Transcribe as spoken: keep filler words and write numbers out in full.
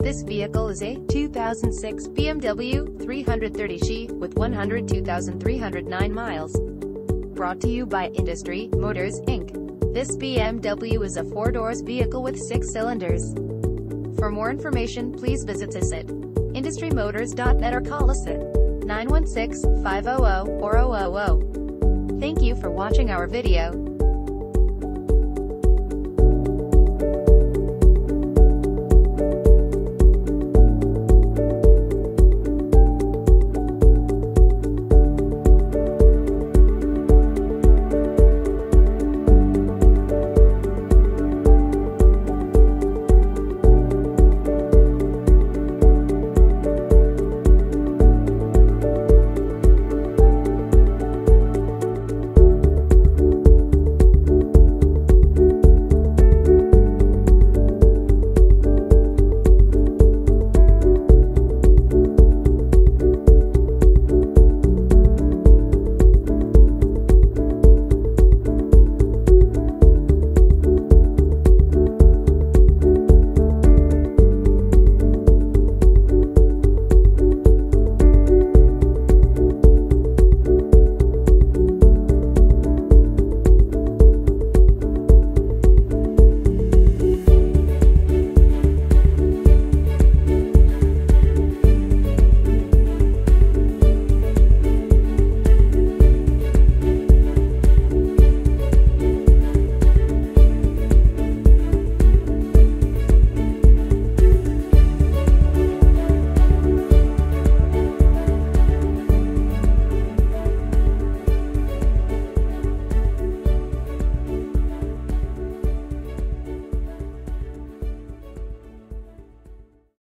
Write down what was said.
This vehicle is a two thousand six B M W three thirty Z with one hundred two thousand three hundred nine miles. Brought to you by Industry Motors, Incorporated. This B M W is a four-doors vehicle with six cylinders. For more information, please visit us at industry motors dot net or call us at nine one six, five hundred, four thousand. Thank you for watching our video.